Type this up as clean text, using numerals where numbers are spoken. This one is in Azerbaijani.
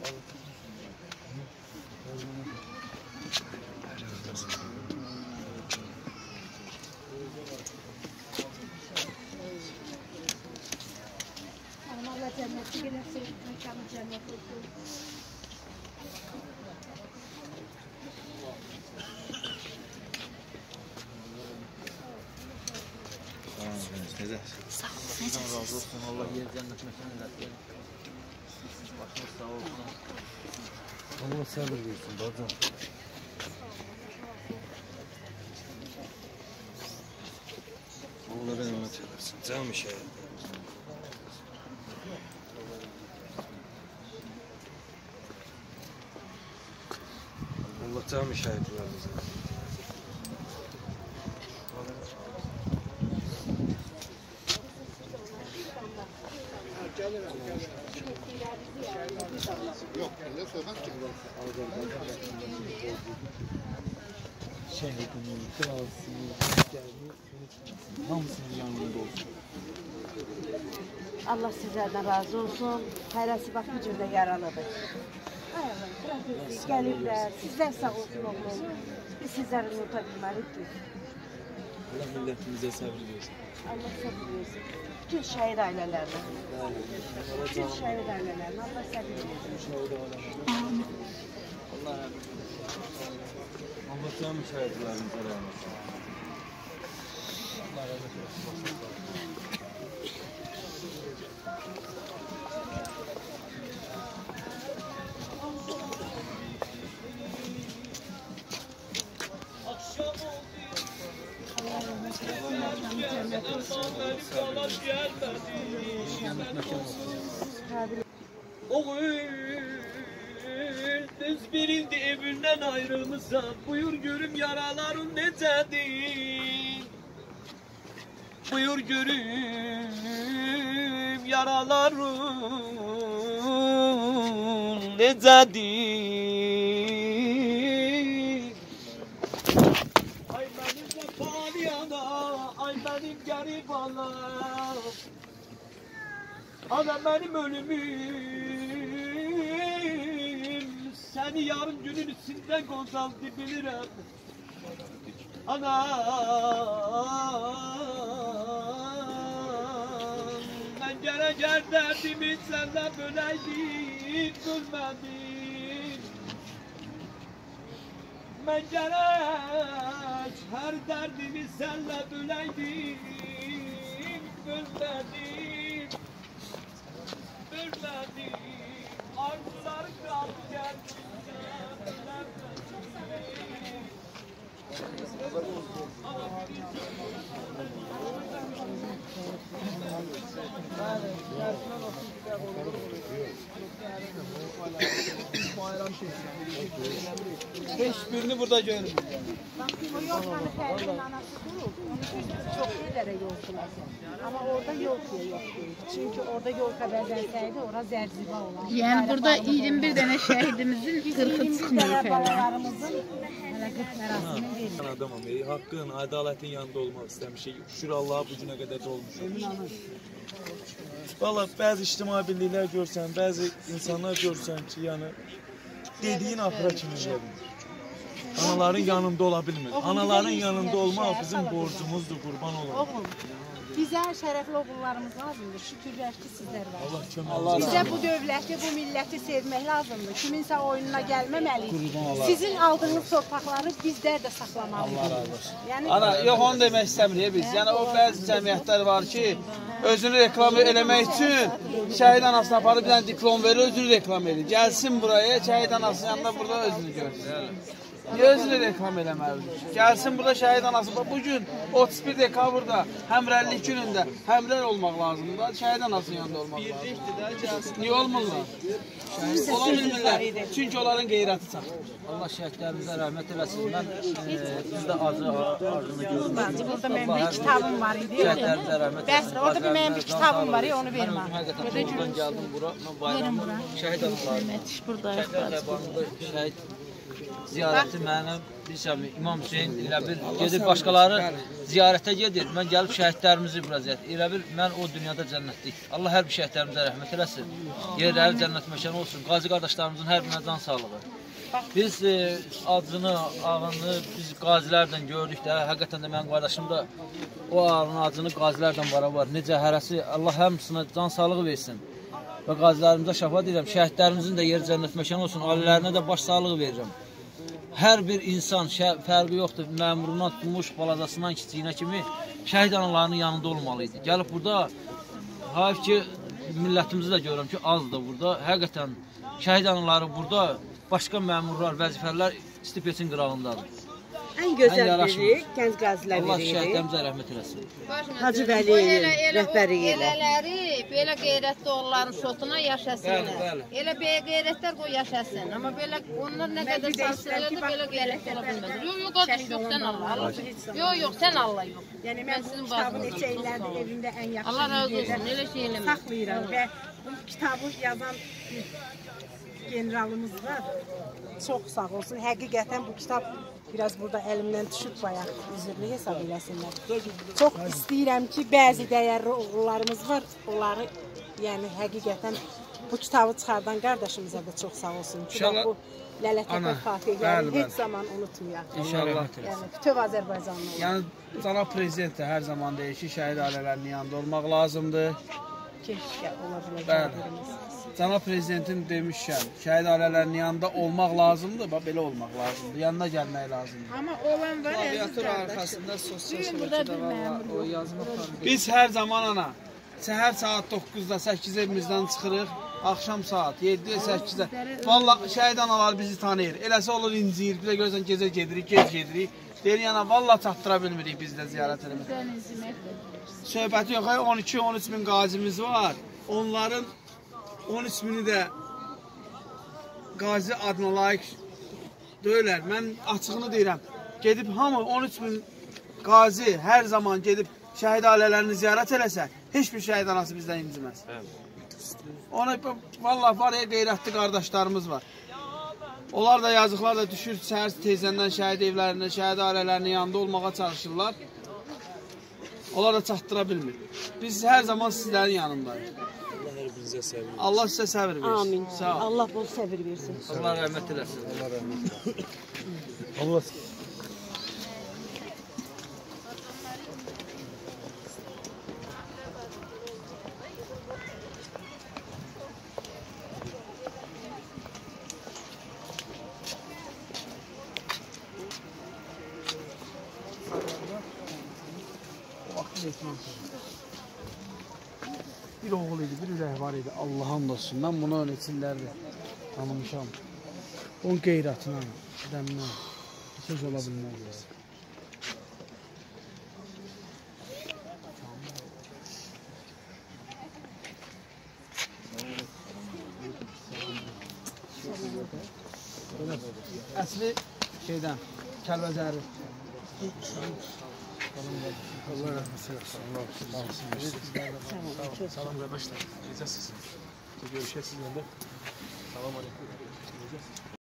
Allah cenneti gelirse mekanı cennet olsun. Sağ olun. Allah razı olsun. Allah yer cennet mekanı versin. Başınız sağ olsun. Allah sabır versin bacım. Allah rahmet eylesin. Canım şey. Allah canım şahitlerimize. Yok, ne söylemez ki? Şehidinin, kralsının, hamısının yanında olsun. Allah sizlerden razı olsun. Hayırlısı bak bu cürdə yaralıdır. Gəlirlər, sizlər sağ olsun oğlum. Biz sizləri unuta bilməliyik. Allah milletimize sabır versin. Allah sabır versin. Bütün şəhid ailələrlə. Bütün şəhid ailələrlə. Allah sabır versin. Allah canım şahitlerimize rahmet eylesin. Allah razı olsun. Oğul düz birindi evinden ayrılmışsan buyur görüm yaraların necedir. Buyur görüm yaraların necedir. Ay benim cephali ana, ay benim garip anam. Ana benim ölümüm, seni yarın günün üstünden gonzaldı bilirim. Anam, ben gelecek derdimi senle böleydim, gülmedim. Ben gerek her derdimi senle böleydim, gülmedim. Ölmedi, arzular kaldı gerçekten. Hiçbirini burada görmüyorum. O yol hani Fərdi'nin anası durur. Onu çok yerlere yol bulasın. Ama orada yol yok. Çünkü orada yol kadar orada zerziba olan. Yani burada 21 tane şehidimizin 40'ı çıkmıyor Balalarımızın merasimi Ben adamım. Hakkın, adaletin yanında olmak istemişim. Şükür Allah'a bu güne kadar olmuşum. Valla bazı ictimai birlikler görsen, bazı insanlar görsen ki yani dediğin ahıra kimi gelir. Anaların yanında olabilmir. Anaların yanında olmak bizim borcumuzdur, kurban olalım. Oğlum, bize şərəfli oğullarımız lazımdır. Şükürlər ki sizlər var. Allah kömək. Bizə bu dövləti, bu milləti sevmək lazımdır. Kiminsə oyununa gəlməməliyik. Sizin aldığınız torpaqları bizlər də saxlamalıyıq. Allah razı olsun. Yəni, Ana, yox onu demək istəmirik biz. Yəni o bəzi cəmiyyətlər var ki, özünü reklam eləmək üçün şəhid anasına aparıb bir dənə diplom verir, özünü reklam edir. Gəlsin buraya, şəhid anasının yanında burada özünü görsün. Niyə özünü reklam eləməlidir? Gəlsin burada şəhid anası. Bugün 31 dekabrda həmrəllik günündə həmrəl olmaq lazımdır. Şəhid anasının yanında olmaq lazımdır. Niyə olmurlar? Ola bilmirlər. Çünki onların qeyrəti çatır. Allah şəhidlərimizə rəhmət eləsin. Mən biz də arzunu görürük. Burada mənim bir kitabım var idi. Şəhidlərimizə rəhmət Bəs, orada bir mənim bir kitabım var idi, onu vermə. Həqiqətən buradan gəldim bura. Mən bayramda şəhid analarım. buradayıq. Şəhid ziyarəti mənim bilirsən, İmam Hüseyin elə bir gedir başqaları ziyarətə gedir. Mən gəlib şəhidlərimizi bura ziyarət. Elə bir mən o dünyada cənnətlik. Allah hər bir şəhidlərimizə rəhmət eləsin. Yerləri cənnət məkanı olsun. Qazi qardaşlarımızın hər birinə can sağlığı. Biz acını, ağını biz qazilərdən gördük də. Həqiqətən də mənim qardaşım da o ağının acını qazilərdən var. Necə hərəsi Allah həmsinə can sağlığı versin. Və qazilərimizə şəfa deyirəm. Şəhidlərimizin də yeri cənnət məkanı olsun. Ailələrinə də baş sağlığı verirəm. Hər bir insan fərqi yoxdur. Məmurundan tutmuş, balacasından kiçiyinə kimi şəhid analarının yanında olmalıydı. Gəlib burada, hayf ki, millətimizi də görürəm ki, azdır burada. Həqiqətən şəhid anaları burada, başqa məmurlar, vəzifələr istipesin qırağındadır. Ən gözəl biri gənc qazilər Allah biri. şəhidlərimizə rəhmət eləsin. Hacı Vəliyev rəhbərliyi ilə. Elələri belə qeyrətli oğulların şotuna yaşasınlar. Elə belə qeyrətlər qoy yaşasın. Amma belə onlar nə qədər sarsılırdı, belə qeyrətli ola bilməz. Yox, qadın, yox, sən Allah. Yox, sən Allah yox. Yəni mən bu kitabı neçə illərdir evimdə ən yaxşı Allah razı olsun, elə şey eləmə. saxlayıram və bu kitabı yazan generalımız var. Çox sağ olsun. Həqiqətən bu kitab biraz burada əlimdən düşüb bayaq, üzrlü hesab eləsinlər. Çox istəyirəm ki, bəzi dəyərli oğullarımız var, onları yəni həqiqətən bu kitabı çıxardan qardaşımıza da çox sağ olsun ki, bu Lələtəpə Fatihləri heç zaman unutmayaq. İnşallah. Yəni bütöv Azərbaycanlı. Yəni cənab prezident də hər zaman deyir ki, şəhid ailələrinin yanında olmaq lazımdır. Keşkə ola Bəli. biləcəklərimiz. Cənab prezidentin demişkən, şəhid ailələrinin yanında olmaq lazımdır, belə olmaq lazımdır. Yanına gəlmək lazımdır. Amma olan var Klaviatur arxasında sosial şəbəkədə var, o yazma falan. Biz hər zaman ana səhər saat 9-da 8 evimizdən çıxırıq, axşam saat 7-yə 8-də. Vallahi şəhid analar bizi tanıyır. Eləsə olur inciyir, bir də görürsən gecə gedirik, gec gedirik. Deyir yana vallahi çatdıra bilmirik biz də ziyarət eləmək. Söhbəti yox, 12-13 min qazimiz var. Onların 13 mini də qazi adına layiq deyirlər. Mən açığını deyirəm. Gedib hamı 13 min qazi hər zaman gedib şəhid ailələrini ziyarət eləsə, heç bir şəhid anası bizdən inciməz. Ona vallahi var ya qeyrətli qardaşlarımız var. Onlar da yazıqlar da düşür səhər tezəndən şəhid evlərində, şəhid ailələrinin yanında olmağa çalışırlar. Onlar da çatdıra bilmir. Biz hər zaman sizlərin yanındayıq. Allah sizə səbir versin. Amin. Sağ ol. Allah bol səbir versin. Allah rəhmət eləsin. Allah Bir oğul idi, bir ürək var idi. Allah'ım olsun. Mən bunu neçillərdir tanımışam. Onun qeyrətinə, dəminə söz ola bilməz. Əsli şeydən, Kəlbəzəri. Allah rəhmət eləsin. Salam qardaşlar. Necəsiniz? Görüşək sizinlə də. Salam aleyküm.